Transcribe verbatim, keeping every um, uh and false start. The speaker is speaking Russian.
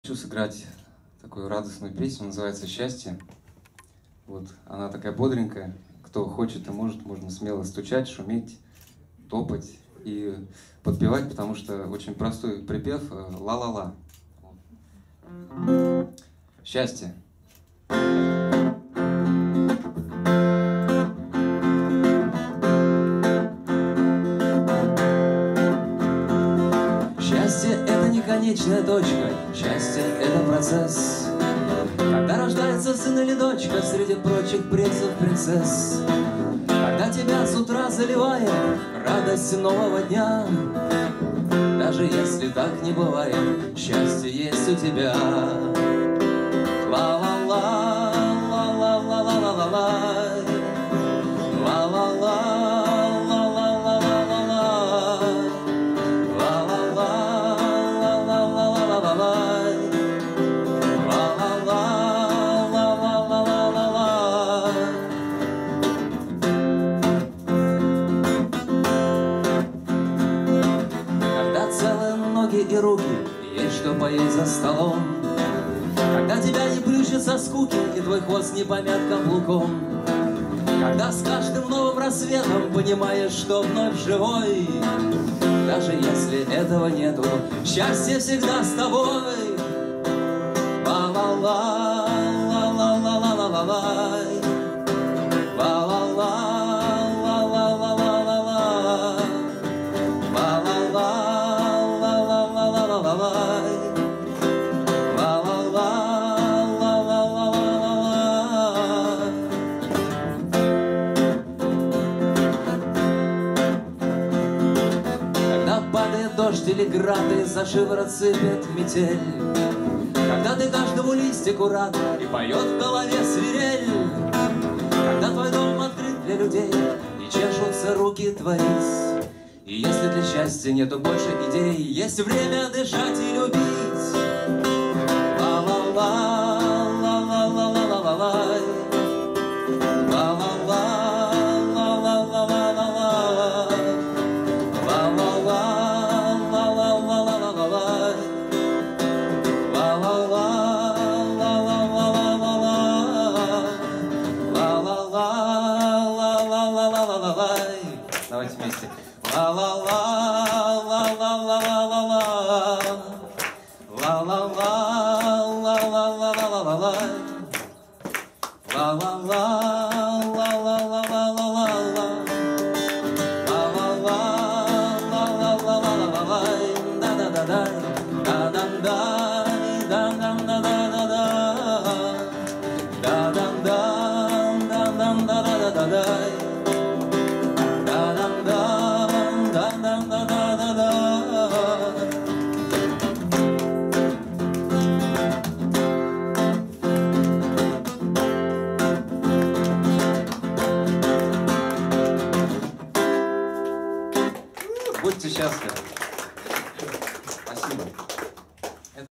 Хочу сыграть такую радостную песню, называется «Счастье». Вот, она такая бодренькая. Кто хочет и может, можно смело стучать, шуметь, топать и подпевать, потому что очень простой припев «ла-ла-ла». Счастье. Счастье — это не конечная точка, счастье — это процесс. Когда рождается сын или дочка среди прочих принцев, принцесс. Когда тебя с утра заливает радость нового дня. Даже если так не бывает, счастье есть у тебя. Ла-ла-ла, ла-ла-ла-ла-ла-ла, ла-ла-ла. И руки, есть что поесть за столом. Когда тебя не плющит со скуки и твой хвост не помят каблуком. Когда с каждым новым рассветом понимаешь, что вновь живой. Даже если этого нету, счастье всегда с тобой. Ла-ла-ла, ла-ла-ла-ла-ла-ла, ла-ла-ла. Дождь или град, и за шиворот сыпет метель. Когда ты каждому листику рад, и поет в голове свирель. Когда твой дом открыт для людей, и чешутся руки творить. И если для счастья нету больше идей, есть время дышать и любить. Ла-ла-ла, ла-ла-ла-ла-ла-ла, ла-ла-ла. Давайте вместе. Ла-ла-ла, ла-ла-ла-ла-ла-ла, ла-ла-ла, ла-ла-ла-ла-ла-ла, ла-ла-ла, ла-ла-ла-ла-ла-ла, ла-ла-ла, ла-ла-ла-ла-ла-ла, да-да-да-да, да-да-да, да-да-да-да-да, да-да-да, да-да-да-да-да. Будьте счастливы. Спасибо.